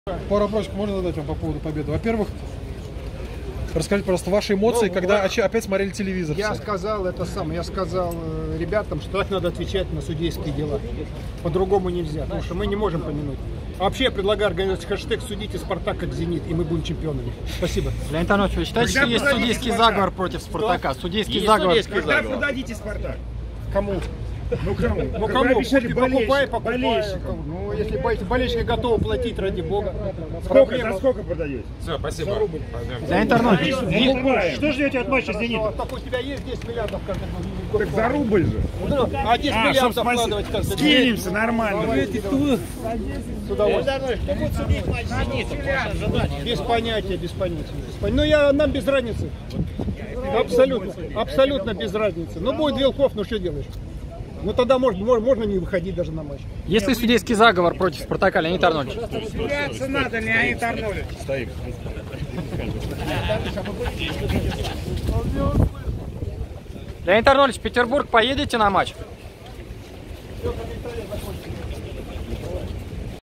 Пару вопросов можно задать вам по поводу победы? Во-первых, расскажите, пожалуйста, ваши эмоции, когда опять смотрели телевизор. Я сказал ребятам, что так надо отвечать на судейские дела. По-другому нельзя, потому что мы не можем помянуть. А вообще я предлагаю организовать хэштег «Судите Спартак как Зенит», и мы будем чемпионами. Спасибо. Леонид Иванович, вы считаете, что есть судейский заговор против Спартака? Судейский заговор. Когда продадите Спартак? Кому? Ну кому? Ну кому? Покупай. Болельщикам. Ну, если болельщики готовы платить, ради бога. За сколько продаете? Все, спасибо. Леонид Иванович, Что ждете от матча с Зенитом? Так у тебя есть 10 миллиардов каждый год. Так за рубль же. А 10 миллиардов вкладывать каждый год. Скинемся нормально. С удовольствием. Без понятия. Ну, нам без разницы. Абсолютно без разницы. Ну, будет Вилков, ну что делаешь? Ну, тогда можно не выходить даже на матч. есть ли судейский заговор против Спартака, Леонид Арнольевич? Разбираться надо, Леонид Арнольевич. Стоим. Леонид Арнольевич, в Петербург поедете на матч?